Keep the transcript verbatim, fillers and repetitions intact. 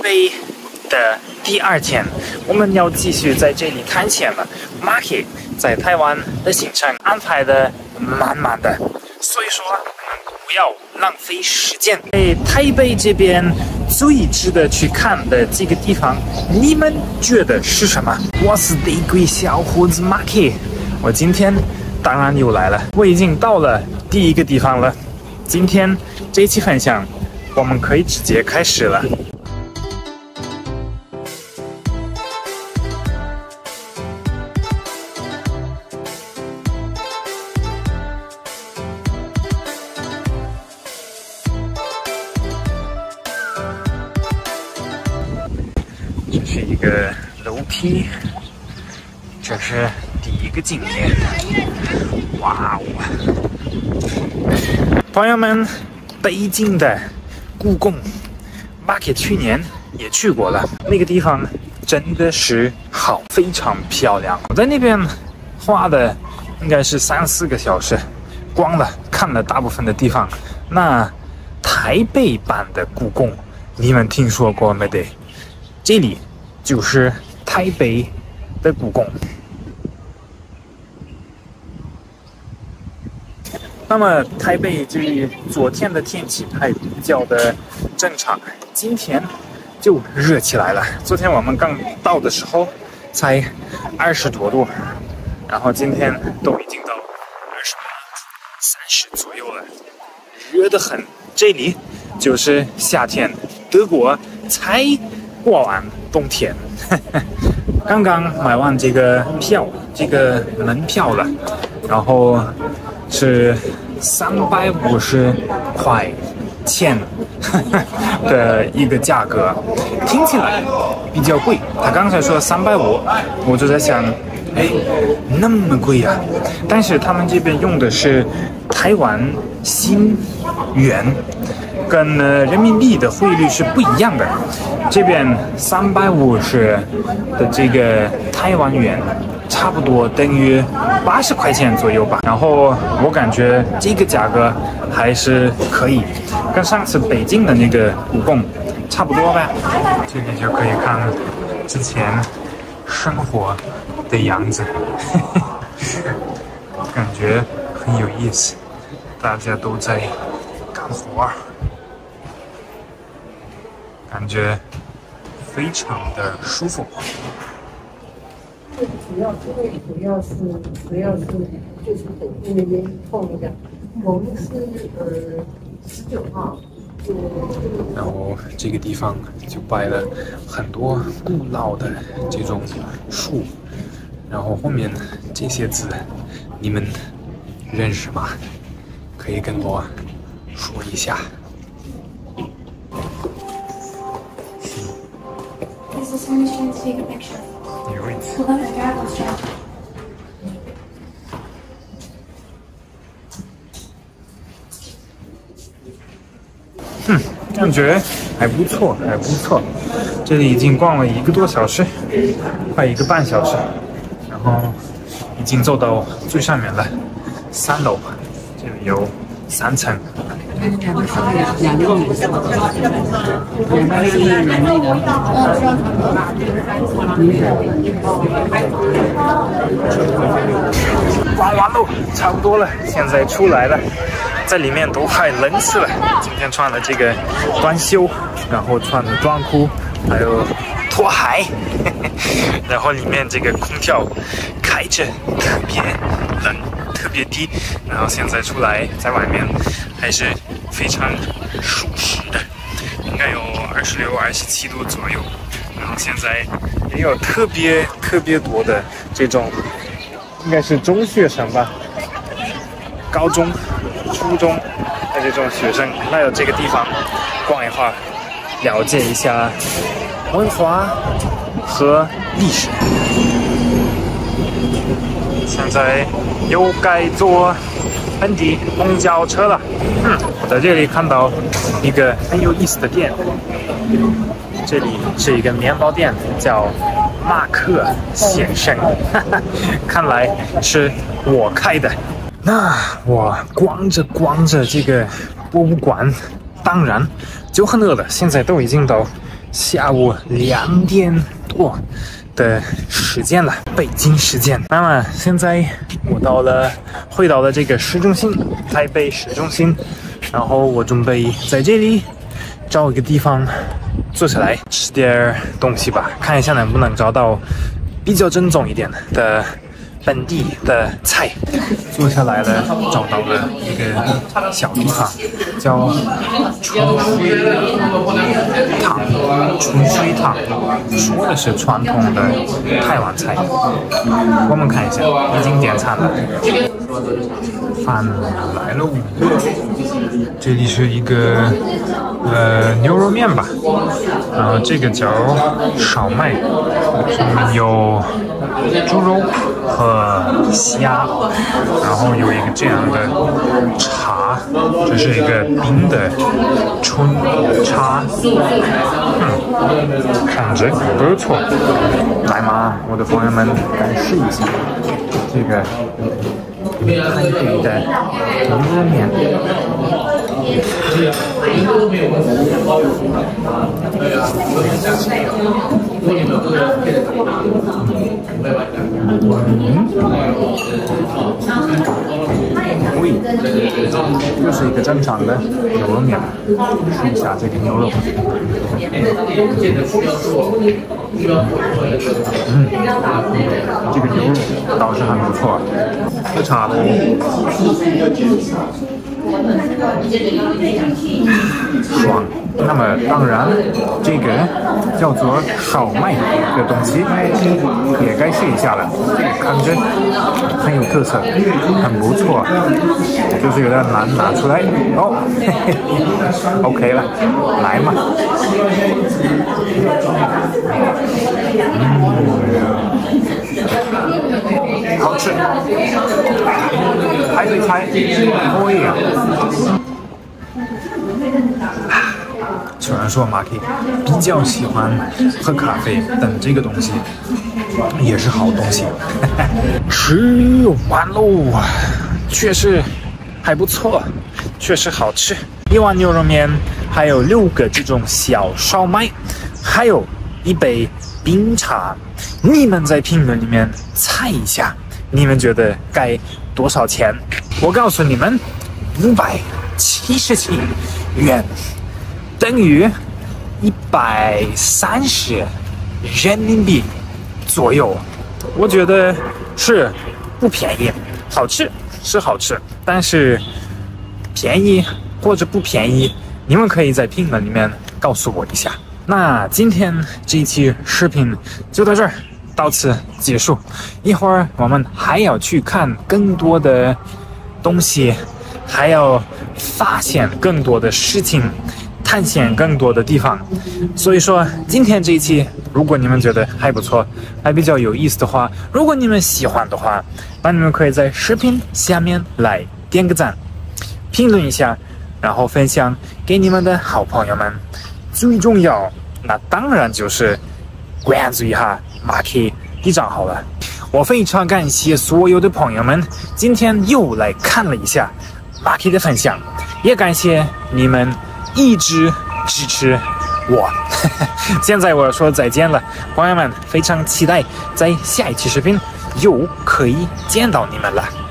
北的第二天，我们要继续在这里探险了。Marky 在台湾的行程安排的满满的，所以说不要浪费时间。在台北这边最值得去看的这个地方，你们觉得是什么？我是内鬼小伙子 Marky， 我今天当然又来了，我已经到了第一个地方了。今天这一期分享，我们可以直接开始了。这是一个楼梯，这是第一个景点。哇哦！朋友们，北京的故宫 ，Marky 去年也去过了，那个地方真的是好，非常漂亮。我在那边花的应该是三四个小时，光了看了大部分的地方。那台北版的故宫，你们听说过没得？这里就是台北的故宫。那么台北这里昨天的天气还比较的正常，今天就热起来了。昨天我们刚到的时候才二十多度，然后今天都已经到二十八、三十左右了，热得很。这里就是夏天，德国才过完冬天。刚刚买完这个票，这个门票了，然后是三百五十块钱的一个价格，听起来比较贵。他刚才说三百五，我就在想，哎，那么贵呀、啊？但是他们这边用的是台湾新元，跟呃人民币的汇率是不一样的。这边三百五十的这个台湾元，差不多等于八十块钱左右吧。然后我感觉这个价格还是可以，跟上次北京的那个故宫差不多呗。这里就可以看之前生活的样子，感觉很有意思，大家都在干活，感觉非常的舒服。 主要这个主要是主要是就是北京那边后面的，我们是呃十九号。 然后这个地方就摆了很多古老的这种树，然后后面这些字你们认识吗？可以跟我说一下。 This is someone trying to take a picture. 有一次。 Hold on, I grab this job. 嗯，感觉还不错，还不错。这里已经逛了一个多小时，快一个半小时，然后已经走到最上面了，三楼。这里有三层。逛完喽，差不多了，现在出来了。在里面都快冷死了。今天穿了这个短袖，然后穿了短裤，还有拖鞋，然后里面这个空调开着，特别冷，特别低。然后现在出来，在外面还是非常舒适的，应该有二十六、二十七度左右。然后现在也有特别特别多的这种，应该是中学生吧，高中。初中的这种学生来到这个地方逛一会儿，了解一下文化和历史。现在又该坐本地公交车了。嗯，我在这里看到一个很有意思的店，这里是一个面包店，叫马克先生，哈哈，看来是我开的。那我逛着逛着这个博物馆，当然就很饿了。现在都已经到下午两点多的时间了，北京时间。那么现在我到了，回到了这个市中心，台北市中心，然后我准备在这里找一个地方坐下来吃点东西吧，看一下能不能找到比较正宗一点的本地的菜。坐下来了，找到了一个小地方，叫春水堂。春水堂说的是传统的台湾菜。我们看一下，已经点餐了，饭来喽。这里是一个呃牛肉面吧，然后这个叫烧麦，上面有猪肉和虾，然后有一个这样的茶，这是一个冰的春茶，嗯，看着不错。来嘛，我的朋友们，来试一下这个台北的牛肉面。喂，又是一个正常的牛肉面，试一下这个牛肉。嗯，这个牛肉倒是很不错，喝茶的。爽。那么当然，这个叫做烧麦的东西也该试一下了。看着很有特色，很不错，就是有点难拿出来哦。嘿嘿 OK 了，来嘛。嗯，好吃，台北菜可以啊。虽然说马 K 比较喜欢喝咖啡，但这个东西也是好东西。吃完喽，确实还不错，确实好吃。一碗牛肉面，还有六个这种小烧麦，还有一杯冰茶。你们在评论里面猜一下，你们觉得该多少钱？我告诉你们，五百七十七元。等于一百三十人民币左右，我觉得是不便宜，好吃是好吃，但是便宜或者不便宜，你们可以在评论里面告诉我一下。那今天这一期视频就到这儿，到此结束。一会儿我们还要去看更多的东西，还要发现更多的事情。探险更多的地方，所以说今天这一期，如果你们觉得还不错，还比较有意思的话，如果你们喜欢的话，那你们可以在视频下面来点个赞，评论一下，然后分享给你们的好朋友们。最重要，那当然就是关注一下马 K 的账号了。我非常感谢所有的朋友们今天又来看了一下马 K 的分享，也感谢你们一直支持我。现在我要说再见了，朋友们，非常期待在下一期视频又可以见到你们了。